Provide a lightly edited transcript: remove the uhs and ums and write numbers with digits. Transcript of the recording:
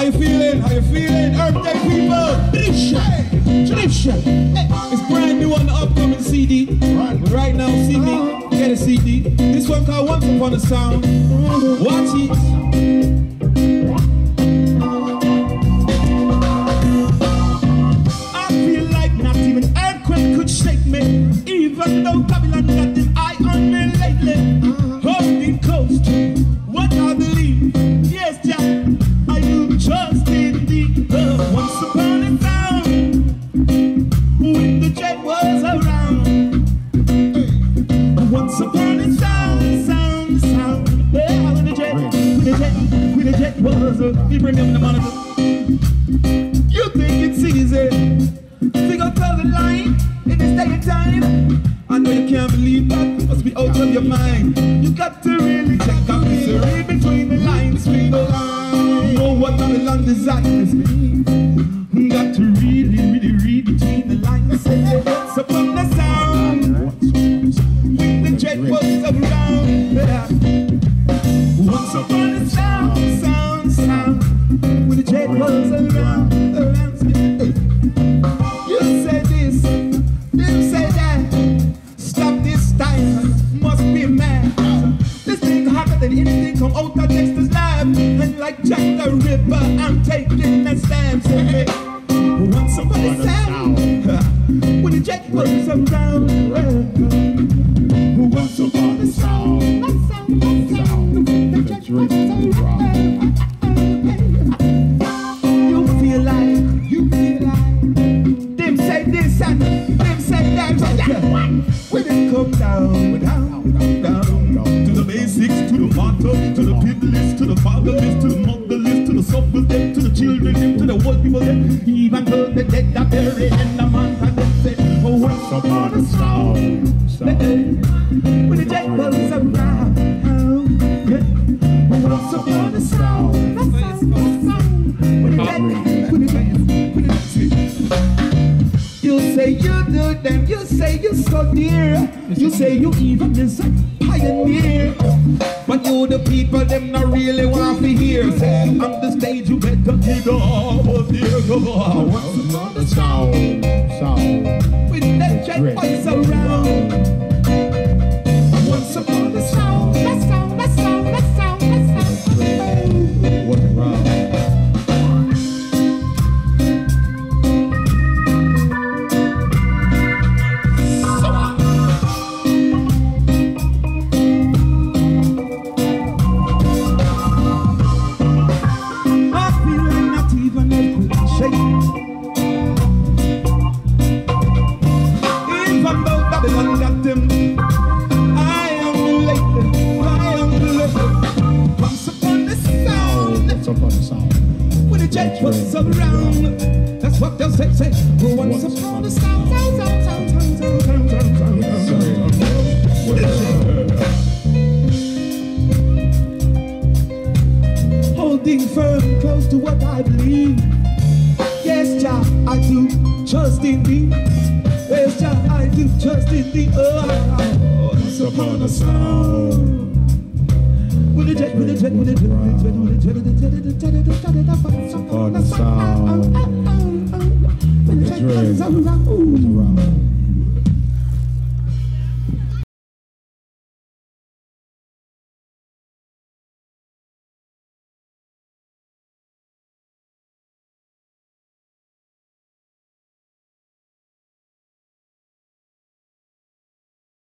you feeling? How you feeling? Earth Day people! Tradition! It's brand new on the upcoming CD. But right now, CD, get a CD. This one called Once Upon a Sound. Watch it. I feel like not even earthquake could shake me, even though Babylon got an eye on me lately. Holding close to what I believe. Yes, Jack, I do trust in thee. Once upon a time, when the jet was around. Once upon a sound. Yeah, when the jet was around. You bring them the monitor. You think it's easy? Figure tell the line in this day and time. I know you can't believe that. You must be out of your mind. You got to really check out misery between the lines. Read the line. Know what Babylon desires me. Got to really read between the lines. Say once upon a sound, when the jet was around. Once upon a sound, when the jet was around. You say this, you say that. Stop this time, must be mad. This thing hotter than anything come out of Dexter's lab. And like Jack the Ripper, I'm taking a stand. Say, once upon a sound, when the jet was around. Once upon a sound, the jet was around. You feel like, them say this and them say that. When it come down, to the basics, to the bottom, to the piddlers, to the fatherless, to the motherless, to the suffers, them, to the children, them, to the old people, them, even to the dead are buried in the month, and them say, oh, once upon a sound, when the jet was around, once upon a sound, you say you do them, you say you so dear, you say you even is a pioneer, but you the people them not really want to hear. Say on the stage you better get off here, go on. Once upon a sound, when that jet was around. Once upon a sound, that sound. What's wrong? Was around, that's what they'll say. Once upon a sound. Holding firm close to what I believe. Yes, Jah, I do trust in thee. Yes, Jah, I do trust in thee. Once upon a sound. With the jet, upon a sound. When the jet was around.